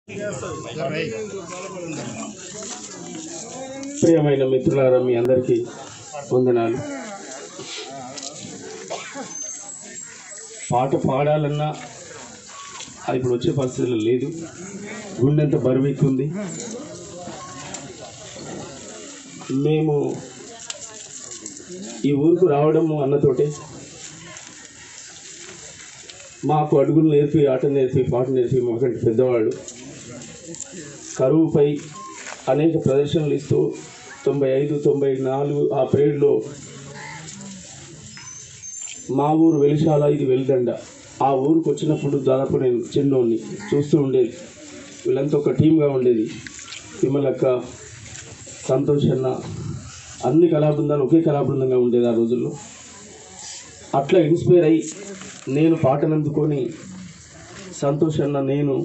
ప్రియమైన మిత్రులారా, మీ అందరికీ వందనాలు. పాట పాడాలన్నా అది ఇప్పుడు వచ్చే పరిస్థితుల్లో లేదు. గుండెంత బరువెక్కుంది. మేము ఈ ఊరుకు రావడము అన్నతోటే మాకు అడుగులు నేర్పి, ఆట నేర్పి, పాట నేర్పి మాకంటే పెద్దవాళ్ళు కరువుపై అనేక ప్రదర్శనలు ఇస్తూ 95, 94 ఆ పీరియడ్లో మా ఊరు వెలిశాల, ఇది వెలిదండ. ఆ ఊరికి వచ్చినప్పుడు దాదాపు నేను చిన్నోడిని చూస్తూ ఉండేది. వీళ్ళంతా ఒక టీమ్గా ఉండేది. విమలక్క, సంతోష్ అన్న, అన్ని కళాబృందాలు ఒకే కళాబృందంగా ఉండేది ఆ రోజుల్లో. అట్లా ఇన్స్పైర్ అయ్యి నేను పాటను అందుకొని సంతోష్ అన్న నేను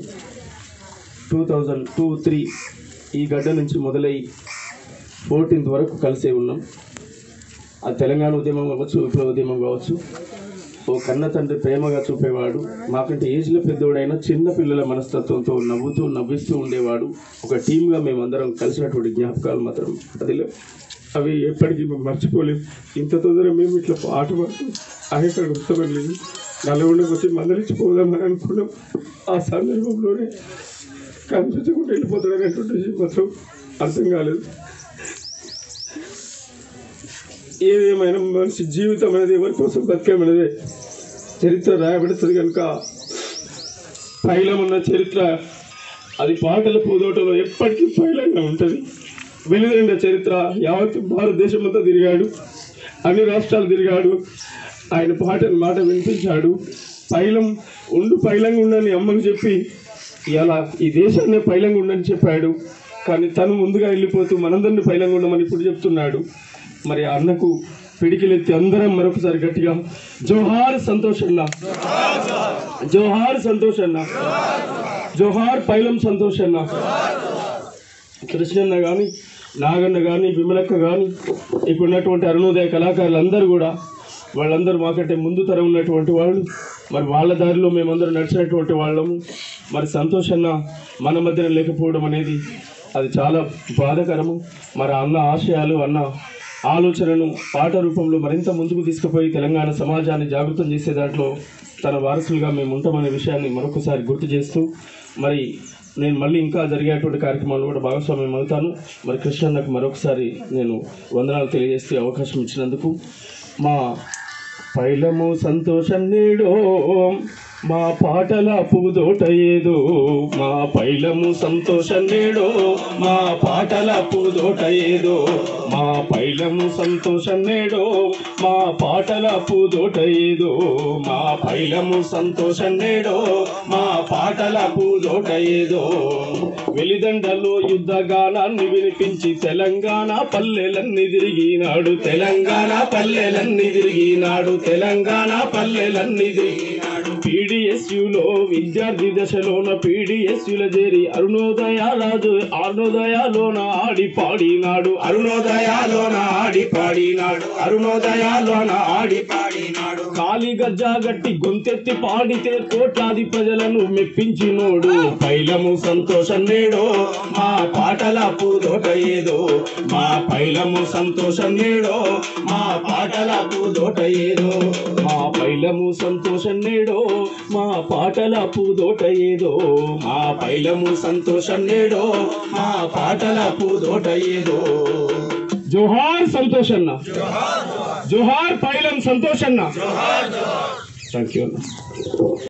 2002-03 ఈ గడ్డ నుంచి మొదలై 14th వరకు కలిసే ఉన్నాం. అది తెలంగాణ ఉద్యమం కావచ్చు, విప్లవ ఉద్యమం కావచ్చు. ఓ కన్న తండ్రి ప్రేమగా చూపేవాడు. మాకంటే ఏజ్లో పెద్దోడైనా చిన్న పిల్లల మనస్తత్వంతో నవ్విస్తూ ఉండేవాడు. ఒక టీమ్గా మేమందరం కలిసినటువంటి జ్ఞాపకాలు మాత్రం అవి ఎప్పటికీ మర్చిపోలేము. ఇంత తొందరగా మేము ఇట్లా పాట పాడుతూ ఆయన గుర్తుపడలేదు. నల్గొండకు వచ్చి మందలించిపోదామని అనుకున్నాం. ఆ సందర్భంలోనే కనిపించకుండా వెళ్ళిపోతాడనేటువంటి మాత్రం అర్థం కాలేదు. ఏదేమైనా మనిషి జీవితం అనేది ఎవరి కోసం బతికేమనేది చరిత్ర రాయబడుతుంది కనుక పైలం ఉన్న చరిత్ర అది పాటల పూదోటలో ఎప్పటికీ పైలంగా ఉంటుంది. వెలువడిన చరిత్ర యావత్ భారతదేశం అంతా తిరిగాడు, అన్ని రాష్ట్రాలు తిరిగాడు. ఆయన మాట వినిపించాడు. పైలంగా ఉండని అమ్మకు చెప్పి ఇలా ఈ దేశాన్ని పైలంగా ఉండని చెప్పాడు. కానీ తను ముందుగా వెళ్ళిపోతూ మనందరినీ పైలంగా ఉండమని ఇప్పుడు చెప్తున్నాడు. మరి అన్నకు పిడికిలెత్తి అందరం మరొకసారి గట్టిగా జోహార్ సంతోష్ అన్న, జోహార్ సంతోష్ అన్న, జోహార్ పైలం సంతోష్ అన్న. కృష్ణన్న కానీ, నాగన్న కానీ, విమలక్క కానీ, ఇక్కడ ఉన్నటువంటి అరుణోదయ కళాకారులందరూ కూడా వాళ్ళందరూ మాకంటే ముందు తరం ఉన్నటువంటి వాళ్ళు. మరి వాళ్ళ దారిలో మేమందరం నడిచినటువంటి వాళ్ళము. మరి సంతోష్ అన్న మన మధ్యన లేకపోవడం అనేది అది చాలా బాధాకరము. మరి అన్న ఆశయాలు, అన్న ఆలోచనను పాట రూపంలో మరింత ముందుకు తీసుకుపోయి తెలంగాణ సమాజాన్ని జాగృతం చేసే దాంట్లో తన వారసులుగా మేము ఉంటామనే విషయాన్ని మరొకసారి గుర్తు చేస్తూ మరి నేను మళ్ళీ ఇంకా జరిగేటువంటి కార్యక్రమాలు కూడా భాగస్వామ్యం అవుతాను. మరి కృష్ణన్నకు మరొకసారి నేను వందనాలు తెలియజేస్తే అవకాశం ఇచ్చినందుకు. మా పైలము సంతోషం నేడో మా పాటల పూదోట ఏదో, మా పైలము సంతోషం నేడో మా పాటల పూదోట ఏదో, మా పైలము సంతోషం నేడో మా పాటల పూదోట ఏదో, మా పైలము సంతోషం నేడో మా పాటల పూదోట ఏదో. వెలిదండలో యుద్ధ గానాన్ని వినిపించి తెలంగాణ పల్లెలన్నీ తిరిగినాడు, తెలంగాణ పల్లెలన్నీ తిరిగినాడు, తెలంగాణ పల్లెలన్నీ తిరిగినాడు. పీడిఎస్యులో విద్యార్థి దశలోన పీడిఎస్యుల చేరి అరుణోదయాలోన ఆడి పాడినాడు, అరుణోదయాలోన ఆడి పాడినాడు, అరుణోదయాలోన ఆడి పాడినాడు. కాలి గజ్జా గట్టి గొంతెత్తి పాడితే కోట్లాది ప్రజలను మెప్పించినోడు. పైలము సంతోషం నేడో మా పాటల పూదోట ఏదో, మా పైలము సంతోషం నేడో మా పాటల పూదోట ఏదో, మా పైలము సంతోషం నేడో మా పాటల పూదోట ఏదో, మా పైలము సంతోషం నేడో మా పాటల పూదోట ఏదో. జోహార్ సంతోష్ అన్న, జోహార్ పైలం సంతోష్ అన్న. థ్యాంక్ యూ అన్న.